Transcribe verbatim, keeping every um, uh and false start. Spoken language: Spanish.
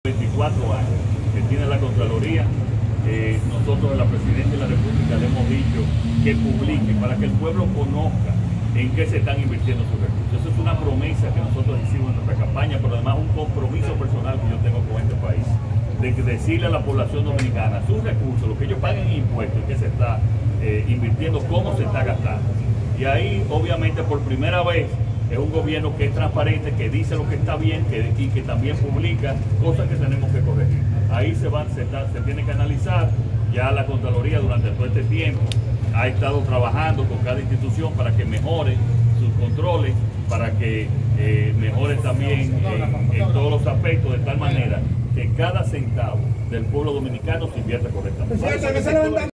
veinticuatro años que tiene la Contraloría, eh, nosotros, la Presidencia de la República, le hemos dicho que publique para que el pueblo conozca en qué se están invirtiendo sus recursos. Eso es una promesa que nosotros hicimos en nuestra campaña, pero además un compromiso personal que yo tengo con este país, de decirle a la población dominicana sus recursos, lo que ellos paguen en impuestos, qué se está eh, invirtiendo, cómo se está gastando. Y ahí, obviamente, por primera vez, es un gobierno que es transparente, que dice lo que está bien que, y que también publica cosas que tenemos que corregir. Ahí se, van, se, está, se tiene que analizar. Ya la Contraloría durante todo este tiempo ha estado trabajando con cada institución para que mejore sus controles, para que eh, mejore también en, en todos los aspectos, de tal manera que cada centavo del pueblo dominicano se invierta correctamente.